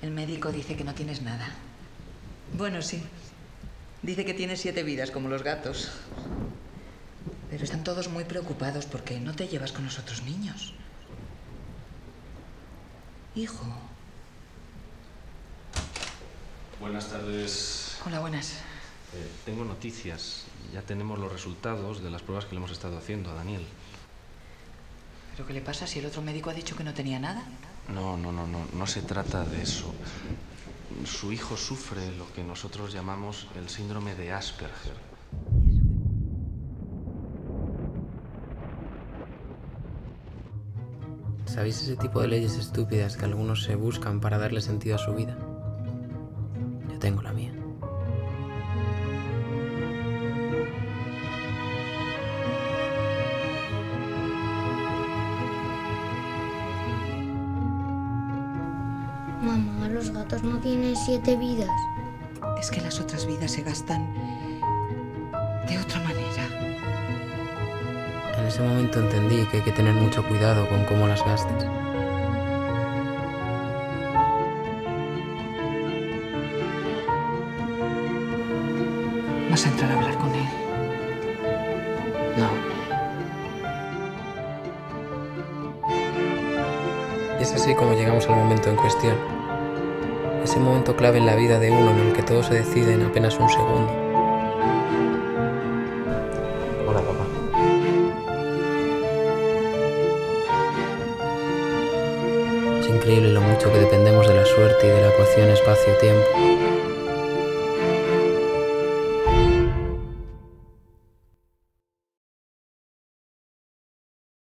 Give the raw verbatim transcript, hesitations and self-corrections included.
El médico dice que no tienes nada. Bueno, sí. Dice que tienes siete vidas, como los gatos. Pero están todos muy preocupados porque no te llevas con los otros niños. Hijo. Buenas tardes. Hola, buenas. Eh, tengo noticias. Ya tenemos los resultados de las pruebas que le hemos estado haciendo a Daniel. ¿Pero qué le pasa si el otro médico ha dicho que no tenía nada? No, no, no, no, no se trata de eso. Su hijo sufre lo que nosotros llamamos el síndrome de Asperger. ¿Sabéis ese tipo de leyes estúpidas que algunos se buscan para darle sentido a su vida? Yo tengo la mía. Mamá, los gatos no tienen siete vidas. Es que las otras vidas se gastan de otra manera. En ese momento entendí que hay que tener mucho cuidado con cómo las gastes. ¿Vas a entrar a hablar con él? No. Y es así como llegamos al momento en cuestión. Ese momento clave en la vida de uno en el que todo se decide en apenas un segundo. Hola, papá. Es increíble lo mucho que dependemos de la suerte y de la ecuación espacio-tiempo.